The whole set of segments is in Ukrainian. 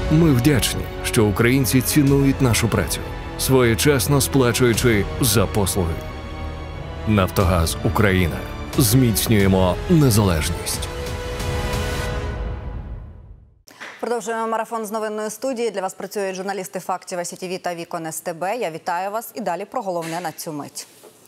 Ми вдячні, що українці цінують нашу працю, своєчасно сплачуючи за послуги. Нафтогаз Україна. Зміцнюємо незалежність. Продовжуємо марафон з новинної студії. Для вас працюють журналісти фактів СІТВ та Вікон СТБ. Я вітаю вас і далі про головне на цю мить.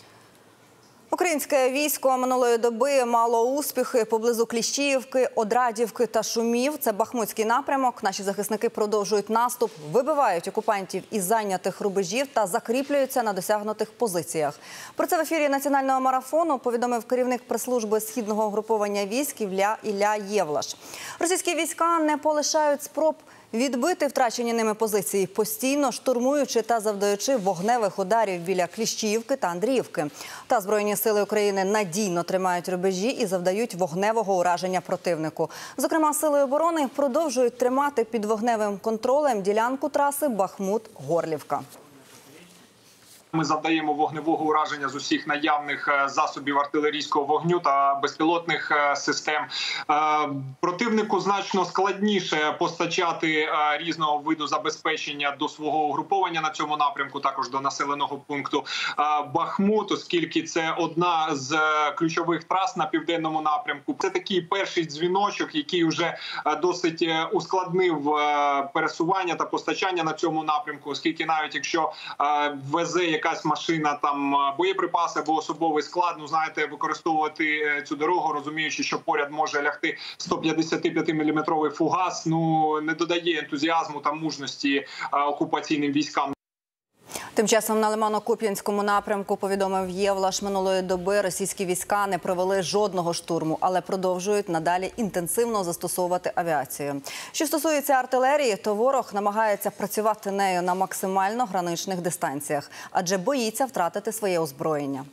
Українське військо минулої доби мало успіхи поблизу Кліщіївки, Одрадівки та Шумів. Це Бахмутський напрямок. Наші захисники продовжують наступ, вибивають окупантів із зайнятих рубежів та закріплюються на досягнутих позиціях. Про це в ефірі національного марафону повідомив керівник прес-служби Східного угруповання військ Ілля Євлаш. Російські війська не полишають спроб відбити втрачені ними позиції, постійно штурмуючи та завдаючи вогневих ударів біля Кліщіївки та Андріївки. Та Збройні сили України надійно тримають рубежі і завдають вогневого ураження противнику. Зокрема, сили оборони продовжують тримати під вогневим контролем ділянку траси Бахмут-Горлівка. Ми завдаємо вогневого ураження з усіх наявних засобів артилерійського вогню та безпілотних систем. Противнику значно складніше постачати різного виду забезпечення до свого угруповання на цьому напрямку, також до населеного пункту Бахмут, оскільки це одна з ключових трас на південному напрямку. Це такий перший дзвіночок, який вже досить ускладнив пересування та постачання на цьому напрямку, оскільки навіть якщо везе якась машина, там боєприпаси або особовий склад, знаєте, використовувати цю дорогу, розуміючи, що поряд може лягти 155-мм фугас, не додає ентузіазму та мужності окупаційним військам. Тим часом на Лимано-Куп'янському напрямку, повідомив Євлаш, минулої доби російські війська не провели жодного штурму, але продовжують надалі інтенсивно застосовувати авіацію. Що стосується артилерії, то ворог намагається працювати нею на максимально граничних дистанціях, адже боїться втратити своє озброєння.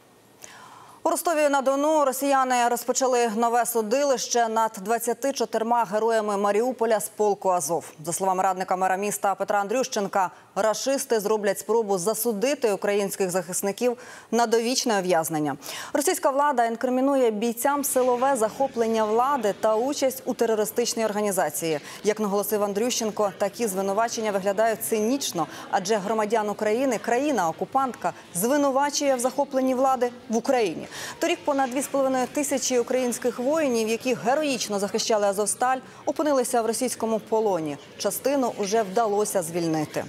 У Ростові-на-Дону росіяни розпочали нове судилище над 24 героями Маріуполя з полку Азов. За словами радника мера міста Петра Андрющенка, рашисти зроблять спробу засудити українських захисників на довічне ув'язнення. Російська влада інкримінує бійцям силове захоплення влади та участь у терористичній організації. Як наголосив Андрющенко, такі звинувачення виглядають цинічно, адже громадян України країна-окупантка звинувачує в захопленні влади в Україні. Торік понад 2,5 тисячі українських воїнів, які героїчно захищали Азовсталь, опинилися в російському полоні. Частину уже вдалося звільнити.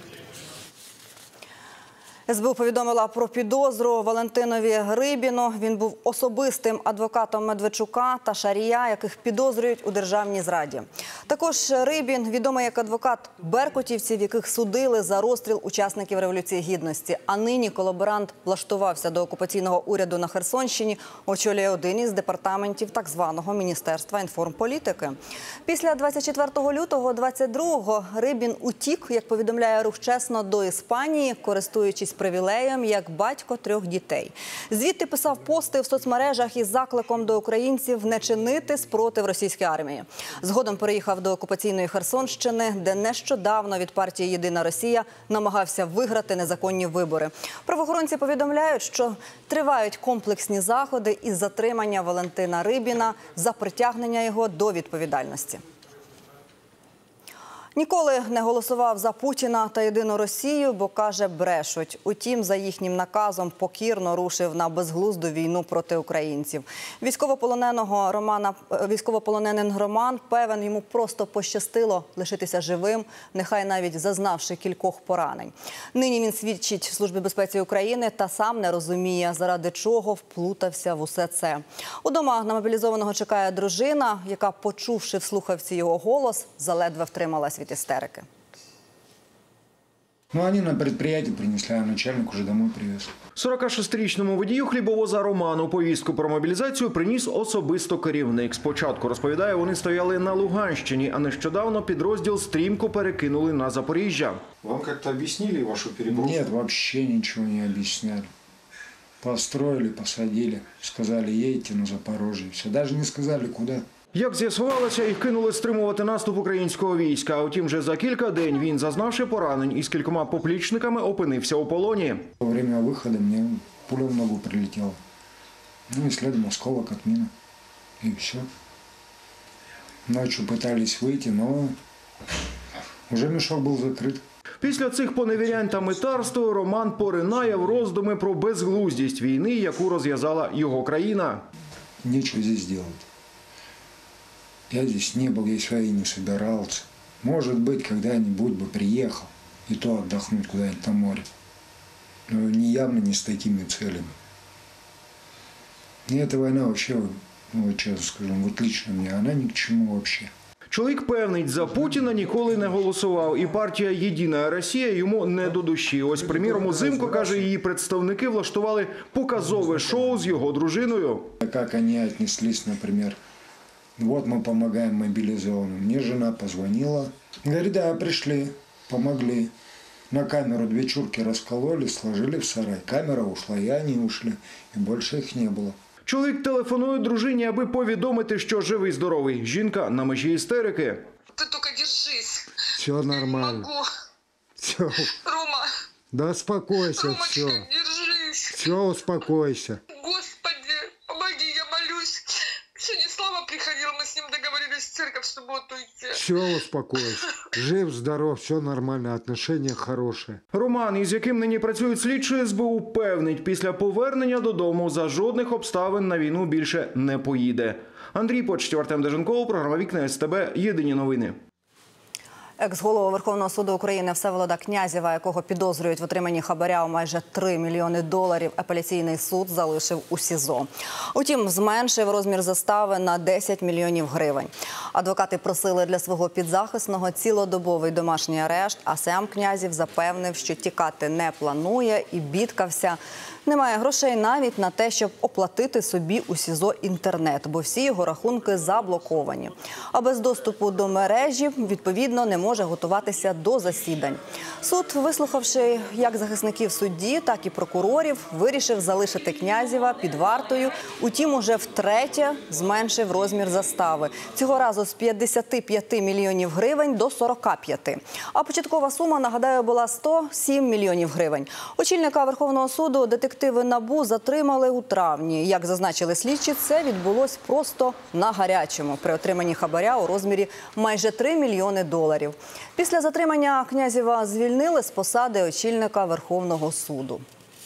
СБУ повідомила про підозру Валентинові Рибіну. Він був особистим адвокатом Медведчука та Шарія, яких підозрюють у державній зраді. Також Рибін відомий як адвокат беркутівців, яких судили за розстріл учасників Революції Гідності. А нині колаборант влаштувався до окупаційного уряду на Херсонщині, очолює один із департаментів так званого Міністерства інформполітики. Після 24 лютого 22-го Рибін утік, як повідомляє Рух Чесно, до Іспанії, користуючись привілеєм як батько 3 дітей. Звідти писав пости в соцмережах із закликом до українців не чинити спротив російській армії. Згодом переїхав до окупаційної Херсонщини, де нещодавно від партії «Єдина Росія» намагався виграти незаконні вибори. Правоохоронці повідомляють, що тривають комплексні заходи із затримання Валентина Рибіна за притягнення його до відповідальності. Ніколи не голосував за Путіна та Єдину Росію, бо, каже, брешуть. Утім, за їхнім наказом покірно рушив на безглузду війну проти українців. Військовополоненин Роман певен, йому просто пощастило лишитися живим, нехай навіть зазнавши кількох поранень. Нині він свідчить Службі безпеки України та сам не розуміє, заради чого вплутався в усе це. Удома на мобілізованого чекає дружина, яка, почувши в слухавці його голос, заледве втрималась від істерики. Они на предприятие принесли, а начальник уже домой привез. 46-річному водію хлібовоза Роману повістку про мобілізацію приніс особисто керівник. Спочатку, розповідає, вони стояли на Луганщині, а нещодавно підрозділ стрімко перекинули на Запоріжжя. Вам как-то объяснили вашу переброску? Нет, вообще ничего не объясняли. Построили, посадили, сказали, едете на Запорожье. Все, даже не сказали, куда. Як з'ясувалося, їх кинули стримувати наступ українського війська. Утім, вже за кілька день він, зазнавши поранень із кількома поплічниками, опинився у полоні. Во время выхода мне пуля в ногу прилетела. И следом осколок от мины. И все. Ночью пытались выйти, но Уже мешок был закрыт. Після цих поневірянь та митарства Роман поринає в роздуми про безглуздість війни, яку розв'язала його країна. Нечего здесь делать. Я здесь не был, я сюда и не собирался. Может быть, когда-нибудь бы приехал, и то отдохнуть куда-нибудь на море. Но не явно не с такими целями. И эта война вообще, вот честно скажу, вот лично мне, она ни к чему вообще. Чоловік певнить, за Путіна ніколи не голосував, і партія «Єдина Росія» йому не до душі. Ось, приміром, узимку, каже, її представники влаштували показове шоу з його дружиною. Как они отнеслись, например, вот мы помогаем мобилизованным. Мне жена позвонила, говорит, да, пришли, помогли. На камеру 2 чурки раскололи, сложили в сарай. Камера ушла, и они ушли, и больше их не было. Чоловік телефонує дружині, аби повідомити, що живий-здоровий. Жінка на межі істерики. Ты только держись. Все нормально. Я не могу. Все. Рома. Да успокойся, Ромочка, все. держись. Все, успокойся. Господи, помоги, я молюсь. Сегодня Слава приходил, мы с ним договорились в церковь в субботу идти. Все, успокойся. Жив, здоров, все нормально, отношения хорошие. Роман, із яким нині працюють слідчі СБУ, певнить, після повернення додому за жодних обставин на війну більше не поїде. Андрій Почтів, Артем Деженков, програма «Вікна СТБ», єдині новини. Екс-голова Верховного суду України Всеволода Князєва, якого підозрюють в отриманні хабаря у майже $3 мільйони, апеляційний суд залишив у СІЗО. Утім, зменшив розмір застави на 10 мільйонів гривень. Адвокати просили для свого підзахисного цілодобовий домашній арешт, а сам Князєв запевнив, що тікати не планує і бідкався. Немає грошей навіть на те, щоб оплатити собі у СІЗО інтернет, бо всі його рахунки заблоковані. А без доступу до мережі, відповідно, не може готуватися до засідань. Суд, вислухавши як захисників судді, так і прокурорів, вирішив залишити Князєва під вартою. Утім, уже втретє зменшив розмір застави. Цього разу з 55 мільйонів гривень до 45. А початкова сума, нагадаю, була 107 мільйонів гривень. Очільника Верховного суду детективи НАБУ затримали у травні. Як зазначили слідчі, це відбулось просто на гарячому при отриманні хабаря у розмірі майже $3 мільйони. Після затримання Князєва звільнили з посади очільника Верховного суду.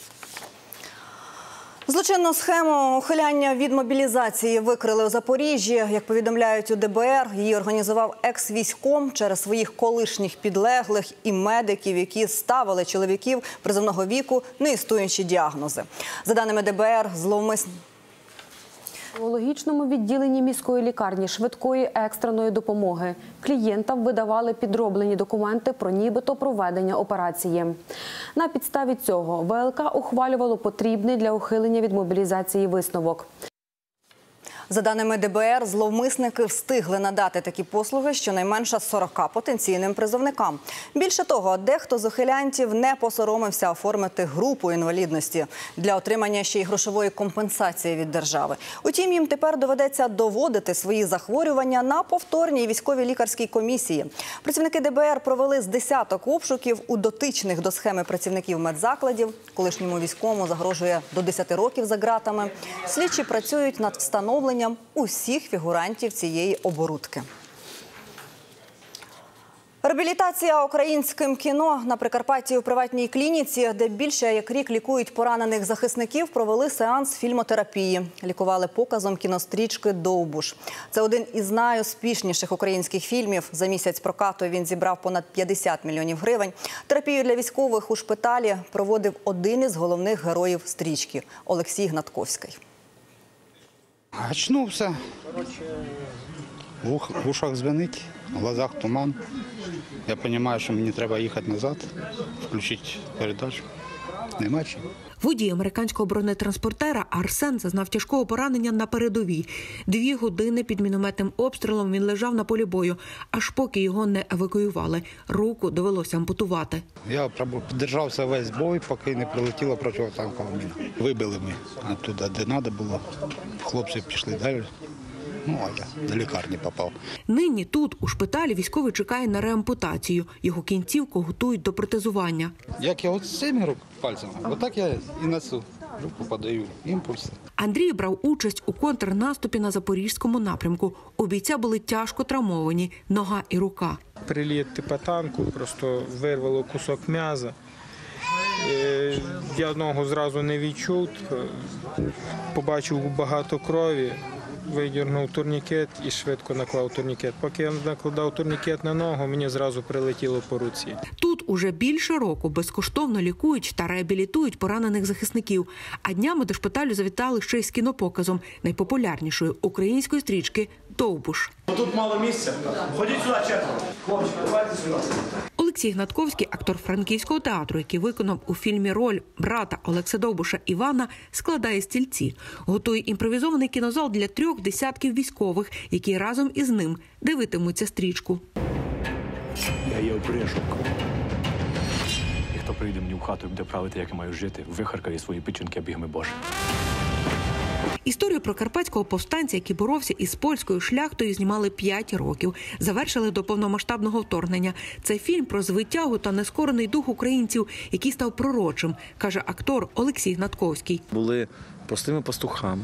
Злочинну схему ухиляння від мобілізації викрили у Запоріжжі. Як повідомляють у ДБР, її організував екс-військком через своїх колишніх підлеглих і медиків, які ставили чоловіків призовного віку неіснуючі діагнози. За даними ДБР, зловмисник У урологічному відділенні міської лікарні швидкої екстреної допомоги клієнтам видавали підроблені документи про нібито проведення операції. На підставі цього ВЛК ухвалювало потрібний для ухилення від мобілізації висновок. За даними ДБР, зловмисники встигли надати такі послуги щонайменше 40 потенційним призовникам. Більше того, дехто з ухилянтів не посоромився оформити групу інвалідності для отримання ще й грошової компенсації від держави. Утім, їм тепер доведеться доводити свої захворювання на повторній військовій лікарській комісії. Працівники ДБР провели з десяток обшуків у дотичних до схеми працівників медзакладів. Колишньому військовому загрожує до 10 років за ґратами. Слідчі працюють над встановленням усіх фігурантів цієї оборудки. Реабілітація українським кіно на Прикарпатті у приватній клініці, де більше як рік лікують поранених захисників, провели сеанс фільмотерапії. Лікували показом кінострічки «Довбуш». Це один із найуспішніших українських фільмів. За місяць прокату він зібрав понад 50 мільйонів гривень. Терапію для військових у шпиталі проводив один із головних героїв стрічки – Олексій Гнатковський. Очнувся, в ушах дзвенить, в глазах туман. Я розумію, що мені треба їхати назад, включити передачу. Нема чим. Водій американського бронетранспортера Арсен зазнав тяжкого поранення на передовій. 2 години під мінометним обстрілом він лежав на полі бою, аж поки його не евакуювали. Руку довелося ампутувати. Я підтримався весь бой, поки не прилетіла протитанкова міна. Вибили ми туди, де треба було. Хлопці пішли далі. Ну, а я до лікарні попав. Нині тут, у шпиталі, військовий чекає на реампутацію. Його кінцівку готують до протезування. Як я от з цими пальцями, отак я і несу. Руку подаю, імпульси. Андрій брав участь у контрнаступі на Запорізькому напрямку. У бійця були тяжко травмовані нога і рука. Приліт типу танку, просто вирвало кусок м'яза. Я ногу зразу не відчув, побачив багато крові, видірнув турнікет і швидко наклав турнікет. Поки я накладав турнікет на ногу, мені зразу прилетіло по руці. Тут уже більше року безкоштовно лікують та реабілітують поранених захисників. А днями до шпиталю завітали ще й з кінопоказом найпопулярнішої української стрічки «Довбуш». Тут мало місця. Ходіть сюди, четверо. Хлопчики, давайте сюди. Олексій Гнатковський, актор Франківського театру, який виконав у фільмі роль брата Олекса Довбуша Івана, складає стільці. Готує імпровізований кінозал для 3 десятків військових, які разом із ним дивитимуться стрічку. Я є опришок. І хто прийде мені в хату і буде правити, як я маю жити, вихаркає свої печінки бігми Боже. Історію про карпатського повстанця, який боровся із польською шляхтою, знімали 5 років. Завершили до повномасштабного вторгнення. Це фільм про звитягу та нескорений дух українців, який став пророчим, каже актор Олексій Гнатковський. Були простими пастухами,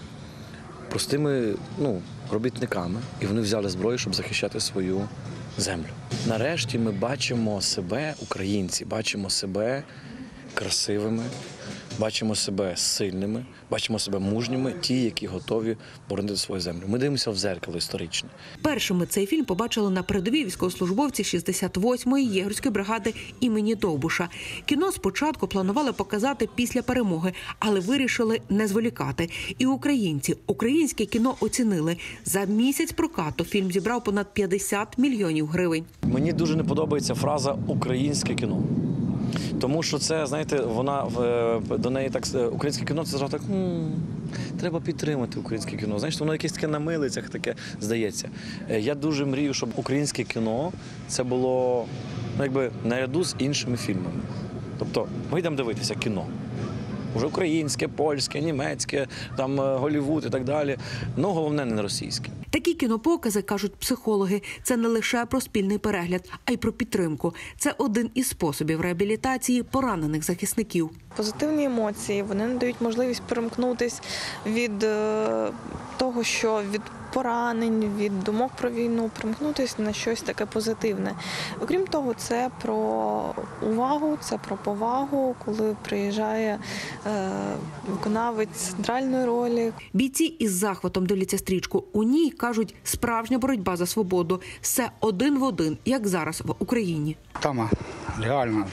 простими робітниками, і вони взяли зброю, щоб захищати свою землю. Нарешті ми бачимо себе, українці, бачимо себе красивими, бачимо себе сильними, бачимо себе мужніми, ті, які готові боронити свою землю. Ми дивимося в дзеркало історичне. Першими цей фільм побачили на передовій військовослужбовці 68-ї єгерської бригади імені Довбуша. Кіно спочатку планували показати після перемоги, але вирішили не зволікати. І українці українське кіно оцінили. За місяць прокату фільм зібрав понад 50 мільйонів гривень. Мені дуже не подобається фраза «українське кіно». Тому що це, знаєте, до неї так, українське кіно, це зразу так, треба підтримати українське кіно. Знаєш, воно якесь таке на милицях, таке здається. Я дуже мрію, щоб українське кіно, це було, наряду з іншими фільмами. Тобто, ми йдемо дивитися кіно. Уже українське, польське, німецьке, там Голлівуд і так далі. Головне не російське. Такі кінопокази, кажуть психологи, це не лише про спільний перегляд, а й про підтримку. Це один із способів реабілітації поранених захисників. Позитивні емоції, вони надають можливість перемкнутися від того, що від поранень, від думок про війну, перемкнутися на щось таке позитивне. Окрім того, це про увагу, це про повагу, коли приїжджає виконавець центральної ролі. Бійці із захватом дивляться стрічку. У ній, кажуть, справжня боротьба за свободу. Все один в один, як зараз в Україні. Там реально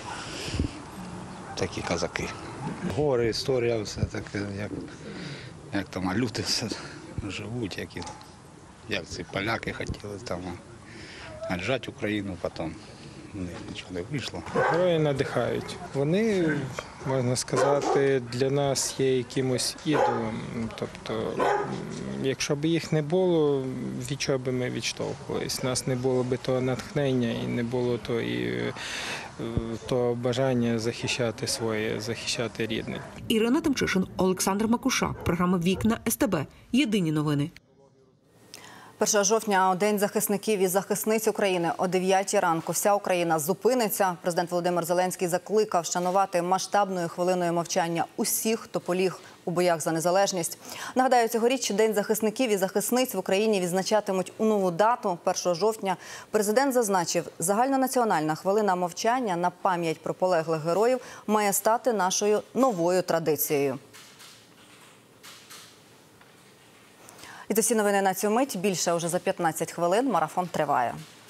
такі козаки. Гори, історія, все таке, як там люди все живуть, як ці поляки хотіли там віджати Україну, потім в них нічого не вийшло. Герої надихають. Вони, можна сказати, для нас є якимось ідолом. Тобто, якщо б їх не було, від чого б ми відштовхувались? Нас не було б того натхнення і не було того бажання захищати своє, захищати рідне. Ірина Тимчишин, Олександр Макушак. Програма «Вікна СТБ». Єдині новини. 1 жовтня – День захисників і захисниць України. О 9 ранку вся Україна зупиниться. Президент Володимир Зеленський закликав вшанувати масштабною хвилиною мовчання усіх, хто поліг у боях за незалежність. Нагадаю, цьогоріч День захисників і захисниць в Україні відзначатимуть у нову дату – 1 жовтня. Президент зазначив, загальнонаціональна хвилина мовчання на пам'ять про полеглих героїв має стати нашою новою традицією. І це всі новини на цю мить. Більше уже за 15 хвилин. Марафон триває.